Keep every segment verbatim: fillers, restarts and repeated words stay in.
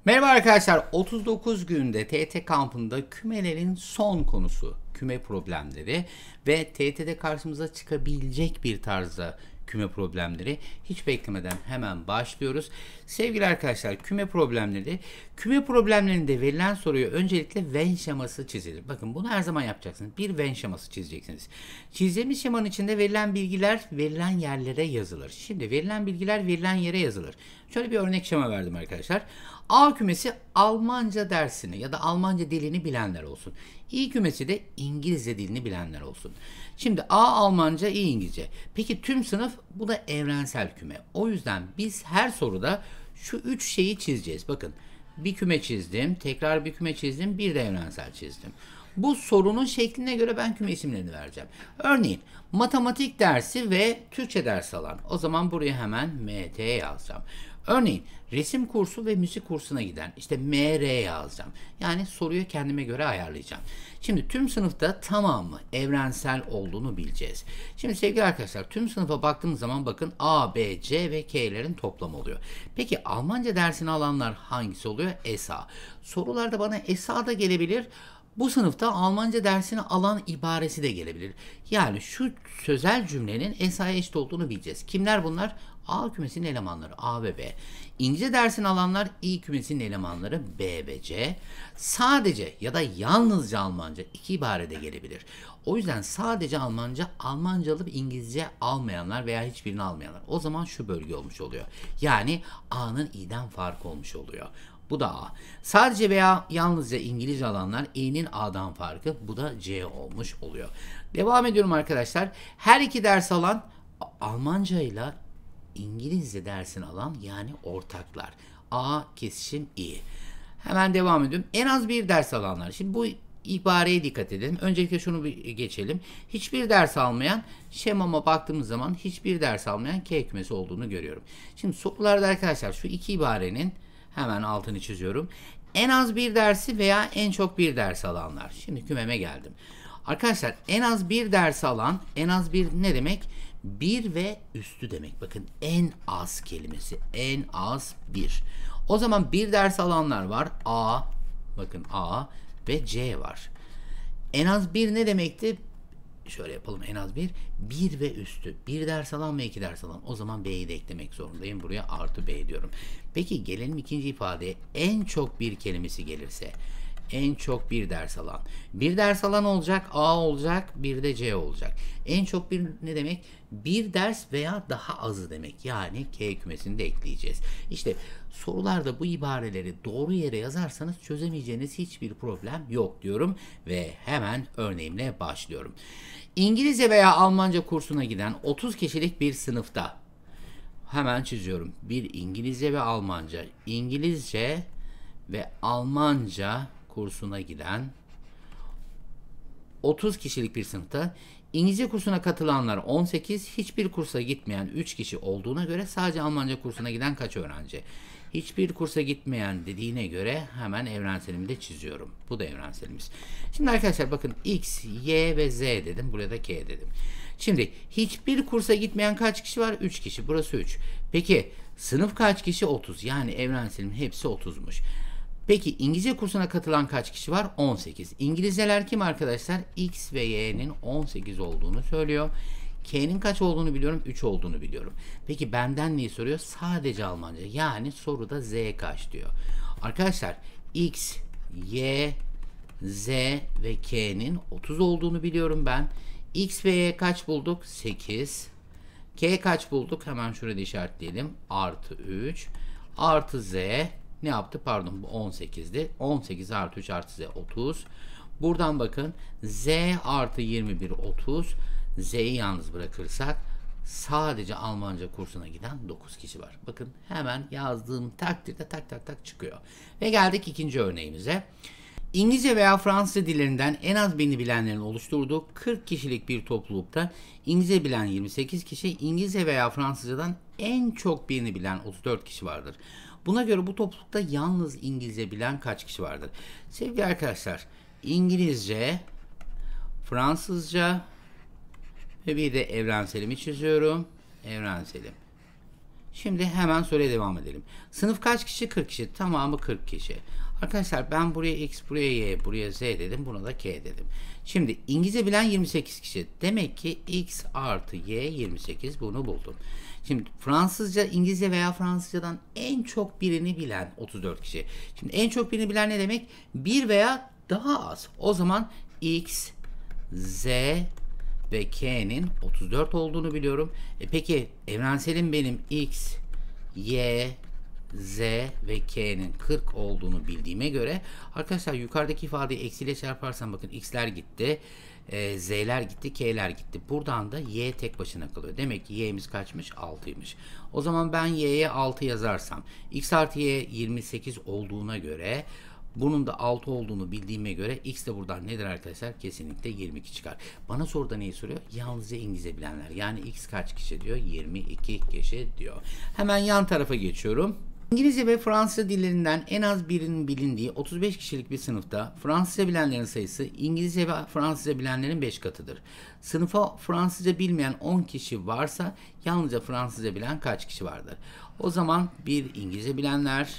Merhaba arkadaşlar. otuz dokuz günde T Y T kampında kümelerin son konusu küme problemleri ve T Y T'de karşımıza çıkabilecek bir tarzda küme problemleri. Hiç beklemeden hemen başlıyoruz. Sevgili arkadaşlar, küme problemleri, küme problemlerinde verilen soruya öncelikle Venn şeması çizilir. Bakın bunu her zaman yapacaksınız. Bir Venn şeması çizeceksiniz. Çizdiğimiz şemanın içinde verilen bilgiler verilen yerlere yazılır. Şimdi verilen bilgiler verilen yere yazılır. Şöyle bir örnek şema verdim arkadaşlar. A kümesi Almanca dersini ya da Almanca dilini bilenler olsun. İ kümesi de İngilizce dilini bilenler olsun. Şimdi A Almanca, İ İngilizce. Peki tüm sınıf, bu da evrensel küme. O yüzden biz her soruda şu üç şeyi çizeceğiz. Bakın, bir küme çizdim, tekrar bir küme çizdim, bir de evrensel çizdim. Bu sorunun şekline göre ben küme isimlerini vereceğim. Örneğin matematik dersi ve Türkçe dersi alan. O zaman buraya hemen M T yazacağım. Örneğin resim kursu ve müzik kursuna giden, işte M R yazacağım. Yani soruyu kendime göre ayarlayacağım. Şimdi tüm sınıfta tamamı evrensel olduğunu bileceğiz. Şimdi sevgili arkadaşlar, tüm sınıfa baktığımız zaman bakın A, B, C ve K'lerin toplamı oluyor. Peki Almanca dersini alanlar hangisi oluyor? S A. Sorularda bana S A da gelebilir. Bu sınıfta Almanca dersini alan ibaresi de gelebilir. Yani şu sözel cümlenin S A'ya eşit olduğunu bileceğiz. Kimler bunlar? A kümesinin elemanları A ve B. İngilizce dersini alanlar İ kümesinin elemanları B ve C. Sadece ya da yalnızca Almanca iki ibarede gelebilir. O yüzden sadece Almanca, Almanca alıp İngilizce almayanlar veya hiçbirini almayanlar. O zaman şu bölge olmuş oluyor. Yani A'nın İ'den farkı olmuş oluyor. Bu da A. Sadece veya yalnızca İngilizce alanlar İ'nin A'dan farkı. Bu da C olmuş oluyor. Devam ediyorum arkadaşlar. Her iki ders alan Almanca ile İngilizce dersini alan, yani ortaklar. A kesişim İ. Hemen devam ediyorum. En az bir ders alanlar. Şimdi bu ibareye dikkat edelim. Öncelikle şunu bir geçelim. Hiçbir ders almayan, şemama baktığımız zaman hiçbir ders almayan K kümesi olduğunu görüyorum. Şimdi sorularda arkadaşlar şu iki ibarenin hemen altını çiziyorum. En az bir dersi veya en çok bir ders alanlar. Şimdi kümeme geldim. Arkadaşlar en az bir ders alan, en az bir ne demek? Bir ve üstü demek. Bakın en az kelimesi. En az bir. O zaman bir ders alanlar var. A, bakın A ve C var. En az bir ne demekti? Şöyle yapalım, en az bir. Bir ve üstü. Bir ders alan ve iki ders alan. O zaman B'yi de eklemek zorundayım. Buraya artı B diyorum. Peki gelelim ikinci ifadeye. En çok bir kelimesi gelirse. En çok bir ders alan. Bir ders alan olacak, A olacak, bir de C olacak. En çok bir ne demek? Bir ders veya daha azı demek. Yani K kümesini de ekleyeceğiz. İşte sorularda bu ibareleri doğru yere yazarsanız çözemeyeceğiniz hiçbir problem yok diyorum ve hemen örneğimle başlıyorum. İngilizce veya Almanca kursuna giden otuz kişilik bir sınıfta, hemen çiziyorum. Bir İngilizce ve Almanca, İngilizce ve Almanca kursuna giden otuz kişilik bir sınıfta İngilizce kursuna katılanlar on sekiz, hiçbir kursa gitmeyen üç kişi olduğuna göre sadece Almanca kursuna giden kaç öğrenci? Hiçbir kursa gitmeyen dediğine göre hemen evrenselimi de çiziyorum. Bu da evrenselimiz. Şimdi arkadaşlar bakın X, Y ve Z dedim. Buraya da K dedim. Şimdi hiçbir kursa gitmeyen kaç kişi var? üç kişi. Burası üç. Peki sınıf kaç kişi? otuz. Yani evrenselimin hepsi otuzmuş. Peki İngilizce kursuna katılan kaç kişi var? on sekiz. İngilizceler kim arkadaşlar? X ve Y'nin on sekiz olduğunu söylüyor. K'nin kaç olduğunu biliyorum? üç olduğunu biliyorum. Peki benden neyi soruyor? Sadece Almanca. Yani soruda Z kaç diyor. Arkadaşlar X, Y, Z ve K'nin otuz olduğunu biliyorum ben. X ve Y kaç bulduk? sekiz. K kaç bulduk? Hemen şurada işaretleyelim. Artı üç. Artı Z ne yaptı? Pardon, bu on sekizdi. on sekiz artı üç artı Z otuz. Buradan bakın Z artı yirmi bir otuz. Z'yi yalnız bırakırsak sadece Almanca kursuna giden dokuz kişi var. Bakın hemen yazdığım takdirde tak tak tak çıkıyor. Ve geldik ikinci örneğimize. İngilizce veya Fransızca dillerinden en az birini bilenlerin oluşturduğu kırk kişilik bir toplulukta İngilizce bilen yirmi sekiz kişi, İngilizce veya Fransızcadan en çok birini bilen otuz dört kişi vardır. Buna göre bu toplulukta yalnız İngilizce bilen kaç kişi vardır? Sevgili arkadaşlar, İngilizce, Fransızca ve bir de evrenselimi çiziyorum. Evrenselim. Şimdi hemen soruya devam edelim. Sınıf kaç kişi? kırk kişi. Tamamı kırk kişi. Arkadaşlar ben buraya x, buraya y, buraya z dedim. Buna da k dedim. Şimdi İngilizce bilen yirmi sekiz kişi. Demek ki x artı y yirmi sekiz, bunu buldum. Şimdi Fransızca, İngilizce veya Fransızcadan en çok birini bilen otuz dört kişi. Şimdi en çok birini bilen ne demek? bir veya daha az. O zaman x, z ve k'nin otuz dört olduğunu biliyorum. E peki evrenselim benim x, y, z ve k'nin kırk olduğunu bildiğime göre arkadaşlar yukarıdaki ifadeyi eksiyle çarparsam bakın x'ler gitti, e, z'ler gitti, k'ler gitti. Buradan da y tek başına kalıyor. Demek ki y'miz kaçmış? altıymış. O zaman ben y'ye altı yazarsam x artı y yirmi sekiz olduğuna göre, bunun da altı olduğunu bildiğime göre x de buradan nedir arkadaşlar? Kesinlikle yirmi iki çıkar. Bana soruda neyi soruyor? Yalnızca İngilizce bilenler. Yani x kaç kişi diyor? yirmi iki kişi diyor. Hemen yan tarafa geçiyorum. İngilizce ve Fransızca dillerinden en az birinin bilindiği otuz beş kişilik bir sınıfta Fransızca bilenlerin sayısı İngilizce ve Fransızca bilenlerin beş katıdır. Sınıfa Fransızca bilmeyen on kişi varsa yalnızca Fransızca bilen kaç kişi vardır? O zaman bir İngilizce bilenler,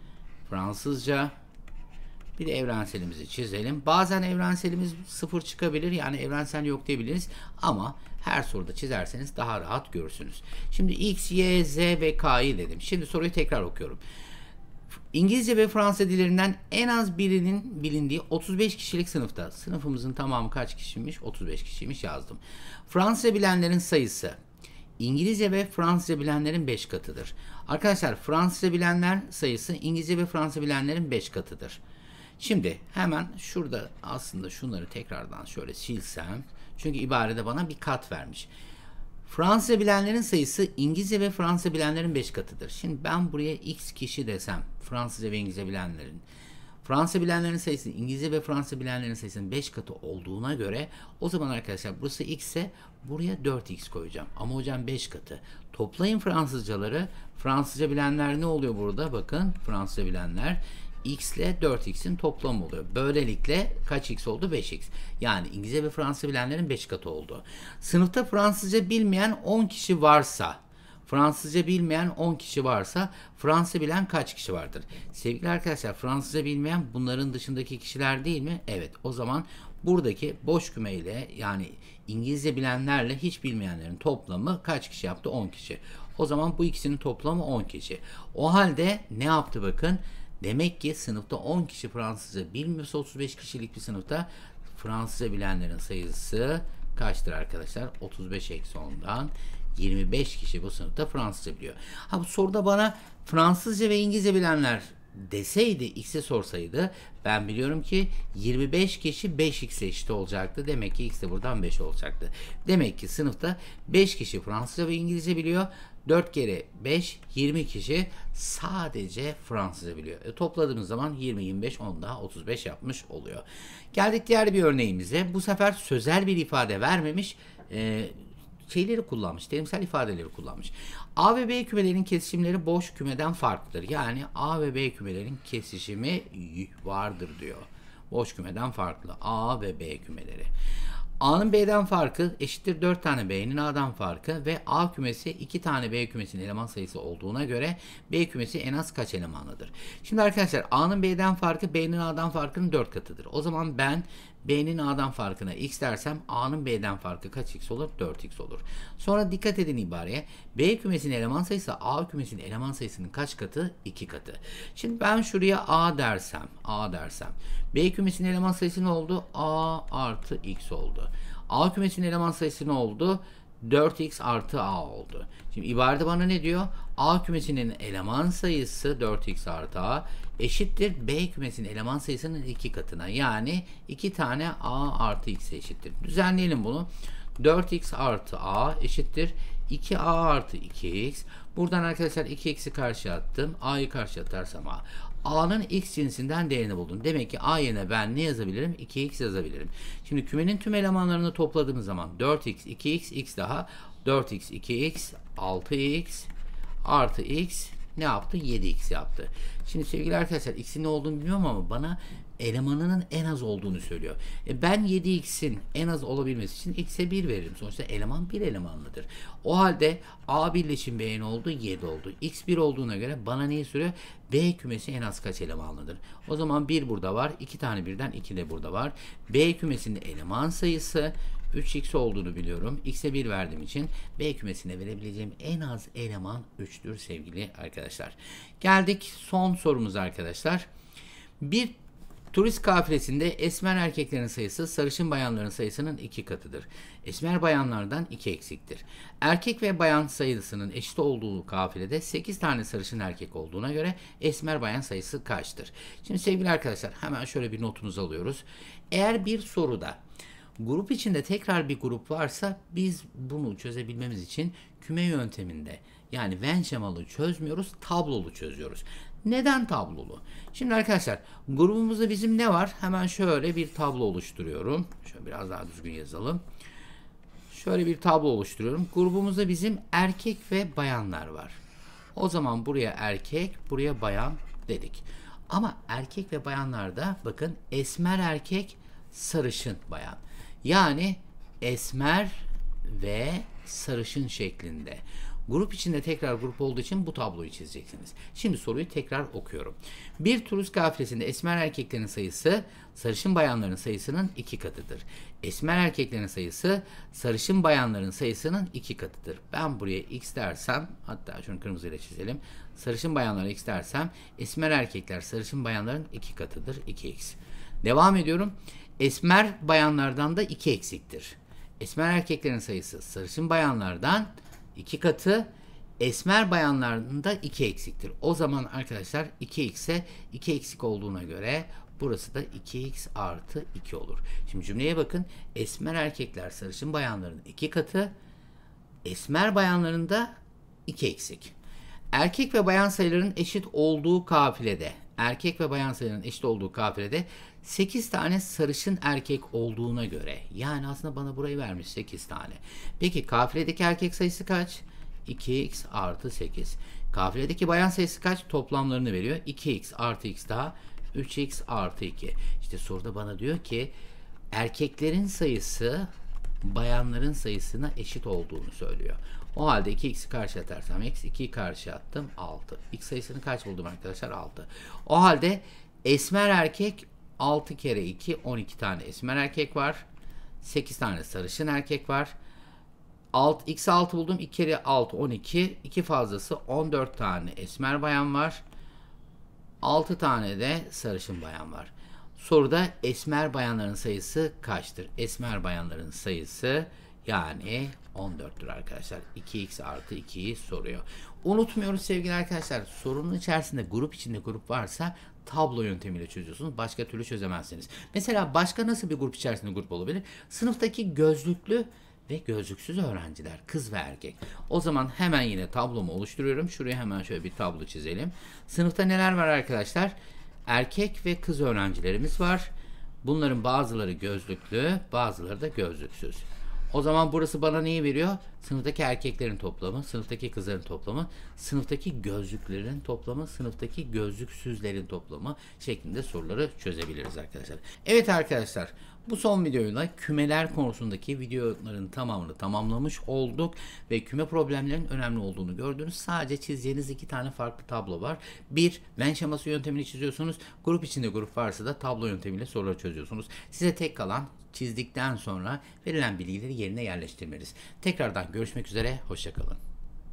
Fransızca, bir de evrenselimizi çizelim. Bazen evrenselimiz sıfır çıkabilir. Yani evrensel yok diyebiliriz. Ama her soruda çizerseniz daha rahat görürsünüz. Şimdi x, y, z ve k'yı dedim. Şimdi soruyu tekrar okuyorum. İngilizce ve Fransızca dillerinden en az birinin bilindiği otuz beş kişilik sınıfta. Sınıfımızın tamamı kaç kişiymiş? otuz beş kişiymiş yazdım. Fransızca bilenlerin sayısı İngilizce ve Fransızca bilenlerin beş katıdır. Arkadaşlar Fransızca bilenler sayısı İngilizce ve Fransızca bilenlerin beş katıdır. Şimdi hemen şurada aslında şunları tekrardan şöyle silsem. Çünkü ibarede bana bir kat vermiş. Fransızca bilenlerin sayısı İngilizce ve Fransızca bilenlerin beş katıdır. Şimdi ben buraya x kişi desem, Fransızca ve İngilizce bilenlerin, Fransızca bilenlerin sayısı İngilizce ve Fransızca bilenlerin sayısının beş katı olduğuna göre o zaman arkadaşlar burası x ise buraya dört x koyacağım. Ama hocam beş katı. Toplayın Fransızcaları. Fransızca bilenler ne oluyor burada? Bakın Fransızca bilenler x ile dört x'in toplamı oluyor. Böylelikle kaç x oldu? beş x. Yani İngilizce ve Fransızca bilenlerin beş katı oldu. Sınıfta Fransızca bilmeyen on kişi varsa, Fransızca bilmeyen on kişi varsa Fransızca bilen kaç kişi vardır? Sevgili arkadaşlar, Fransızca bilmeyen bunların dışındaki kişiler değil mi? Evet. O zaman buradaki boş kümeyle, yani İngilizce bilenlerle hiç bilmeyenlerin toplamı kaç kişi yaptı? on kişi. O zaman bu ikisinin toplamı on kişi. O halde ne yaptı bakın? Demek ki sınıfta on kişi Fransızca bilmiyorsa otuz beş kişilik bir sınıfta Fransızca bilenlerin sayısı kaçtır arkadaşlar? otuz beş eksi ondan yirmi beş kişi bu sınıfta Fransızca biliyor. Ha, bu soruda bana Fransızca ve İngilizce bilenler deseydi, x'e sorsaydı, ben biliyorum ki yirmi beş kişi beş x'e eşit olacaktı. Demek ki x de buradan beş olacaktı. Demek ki sınıfta beş kişi Fransızca ve İngilizce biliyor. dört kere beş, yirmi kişi sadece Fransızca biliyor. E, topladığımız zaman yirmi, yirmi beş, on daha otuz beş yapmış oluyor. Geldik diğer bir örneğimize. Bu sefer sözel bir ifade vermemiş, e, şeyleri kullanmış, terimsel ifadeleri kullanmış. A ve B kümelerinin kesişimleri boş kümeden farklıdır. Yani A ve B kümelerinin kesişimi vardır diyor. Boş kümeden farklı. A ve B kümeleri. A'nın B'den farkı eşittir dört tane B'nin A'dan farkı ve A kümesi iki tane B kümesinin eleman sayısı olduğuna göre B kümesi en az kaç elemanlıdır? Şimdi arkadaşlar A'nın B'den farkı B'nin A'dan farkının dört katıdır. O zaman ben B'nin A'dan farkına x dersem A'nın B'den farkı kaç x olur? dört x olur. Sonra dikkat edin ibareye. B kümesinin eleman sayısı A kümesinin eleman sayısının kaç katı? iki katı. Şimdi ben şuraya A dersem, A dersem B kümesinin eleman sayısı ne oldu? A artı x oldu. A kümesinin eleman sayısı ne oldu? dört x artı A oldu. Şimdi ibarede bana ne diyor? A kümesinin eleman sayısı dört x artı A eşittir B kümesinin eleman sayısının iki katına. Yani iki tane A artı x eşittir. Düzenleyelim bunu. dört x artı A eşittir iki A artı iki x. Buradan arkadaşlar iki x'i karşıya attım. A'yı karşıya atarsam A. A'nın x cinsinden değerini buldum. Demek ki A yerine ben ne yazabilirim? iki x yazabilirim. Şimdi kümenin tüm elemanlarını topladığımız zaman dört x, iki x, x daha dört x, iki x, altı x artı x ne yaptı? yedi x yaptı. Şimdi sevgili arkadaşlar x'in ne olduğunu bilmiyorum ama bana elemanının en az olduğunu söylüyor. E ben yedi x'in en az olabilmesi için x'e bir veririm. Sonuçta eleman bir elemanlıdır. O halde A birleşim B ne oldu? yedi oldu. X bir olduğuna göre bana neyi soruyor? B kümesi en az kaç elemanlıdır? O zaman bir burada var. iki tane birden iki de burada var. B kümesinde eleman sayısı üç x olduğunu biliyorum. X'e bir verdiğim için B kümesine verebileceğim en az eleman üçtür sevgili arkadaşlar. Geldik son sorumuza arkadaşlar. Bir turist kafilesinde esmer erkeklerin sayısı sarışın bayanların sayısının iki katıdır. Esmer bayanlardan iki eksiktir. Erkek ve bayan sayısının eşit olduğu kafilede sekiz tane sarışın erkek olduğuna göre esmer bayan sayısı kaçtır? Şimdi sevgili arkadaşlar hemen şöyle bir notumuzu alıyoruz. Eğer bir soruda grup içinde tekrar bir grup varsa biz bunu çözebilmemiz için küme yönteminde yani Venn şemalı çözmüyoruz, tablolu çözüyoruz. Neden tablolu? Şimdi arkadaşlar grubumuzda bizim ne var? Hemen şöyle bir tablo oluşturuyorum. Şöyle biraz daha düzgün yazalım. Şöyle bir tablo oluşturuyorum. Grubumuzda bizim erkek ve bayanlar var. O zaman buraya erkek, buraya bayan dedik. Ama erkek ve bayanlarda bakın esmer erkek, sarışın bayan. Yani esmer ve sarışın şeklinde. Grup içinde tekrar grup olduğu için bu tabloyu çizeceksiniz. Şimdi soruyu tekrar okuyorum. Bir turist kafilesinde esmer erkeklerin sayısı sarışın bayanların sayısının iki katıdır. Esmer erkeklerin sayısı sarışın bayanların sayısının iki katıdır. Ben buraya x dersem, hatta şunu kırmızıyla çizelim. Sarışın bayanlara x dersem esmer erkekler sarışın bayanların iki katıdır. iki x. Devam ediyorum. Esmer bayanlardan da iki eksiktir. Esmer erkeklerin sayısı sarışın bayanlardan iki katı, esmer bayanların da iki eksiktir. O zaman arkadaşlar iki x'e iki eksik olduğuna göre burası da iki x artı iki olur. Şimdi cümleye bakın. Esmer erkekler sarışın bayanların iki katı, esmer bayanların da iki eksik. Erkek ve bayan sayılarının eşit olduğu kafilede, erkek ve bayan sayılarının eşit olduğu kafilede sekiz tane sarışın erkek olduğuna göre, yani aslında bana burayı vermiş sekiz tane. Peki kafiledeki erkek sayısı kaç? iki x artı sekiz. Kafiledeki bayan sayısı kaç? Toplamlarını veriyor. iki x artı x daha üç x artı iki. İşte soruda bana diyor ki erkeklerin sayısı bayanların sayısına eşit olduğunu söylüyor. O halde iki x'i karşı atarsam x, ikiyi karşı attım altı. X sayısını kaç buldum arkadaşlar? altı. O halde esmer erkek altı kere iki, on iki tane esmer erkek var. sekiz tane sarışın erkek var. alt, x altı buldum. iki kere altı, on iki. iki fazlası on dört tane esmer bayan var. altı tane de sarışın bayan var. Soruda esmer bayanların sayısı kaçtır? Esmer bayanların sayısı yani on dörttür arkadaşlar. iki x artı ikiyi soruyor. Unutmuyoruz sevgili arkadaşlar. Sorunun içerisinde grup içinde grup varsa tablo yöntemiyle çözüyorsunuz. Başka türlü çözemezsiniz. Mesela başka nasıl bir grup içerisinde grup olabilir? Sınıftaki gözlüklü ve gözlüksüz öğrenciler, kız ve erkek. O zaman hemen yine tablomu oluşturuyorum. Şuraya hemen şöyle bir tablo çizelim. Sınıfta neler var arkadaşlar? Erkek ve kız öğrencilerimiz var. Bunların bazıları gözlüklü, bazıları da gözlüksüz. O zaman burası bana neyi veriyor? Sınıftaki erkeklerin toplamı, sınıftaki kızların toplamı, sınıftaki gözlüklerin toplamı, sınıftaki gözlüksüzlerin toplamı şeklinde soruları çözebiliriz arkadaşlar. Evet arkadaşlar, bu son videoyla kümeler konusundaki videoların tamamını tamamlamış olduk ve küme problemlerinin önemli olduğunu gördünüz. Sadece çizeceğiniz iki tane farklı tablo var. Bir, Venn şeması yöntemini çiziyorsunuz. Grup içinde grup varsa da tablo yöntemiyle soruları çözüyorsunuz. Size tek kalan çizdikten sonra verilen bilgileri yerine yerleştirmeniz. Tekrardan görüşmek üzere, hoşça kalın.